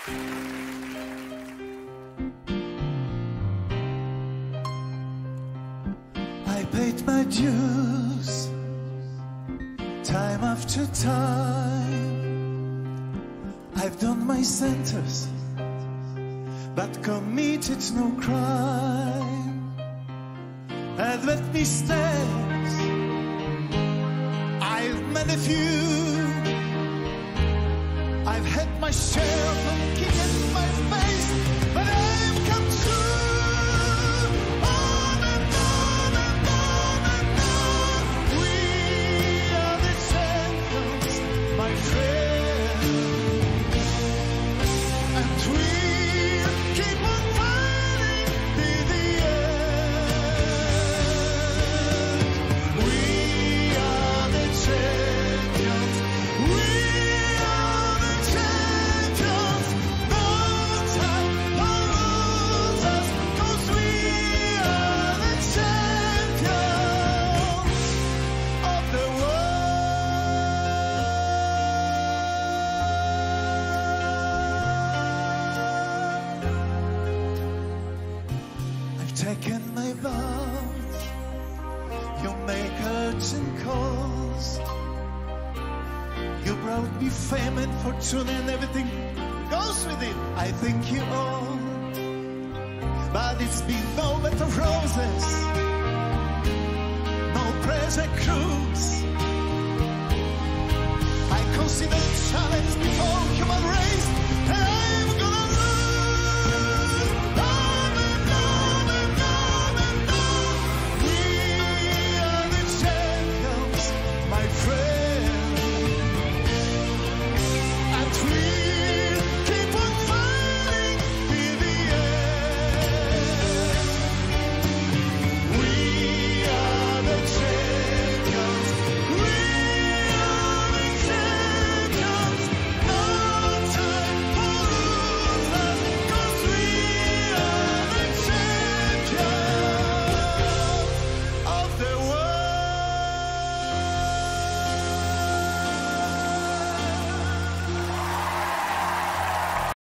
I paid my dues, time after time. I've done my sentence, but committed no crime. I've made mistakes, I've made a few. I've had my share of looking at my face, but I've come through. On and on and on and on. We are the champions, my friend, and we'll keep on fighting till the end. We are the champions. We are the champions. No time, no losers, 'cause we are the champions of the world. I've taken my vows. You make urgent calls. You brought me fame and fortune and everything goes with it. I thank you all, but it's been no bed of roses, no pressure cruise. I consider the challenge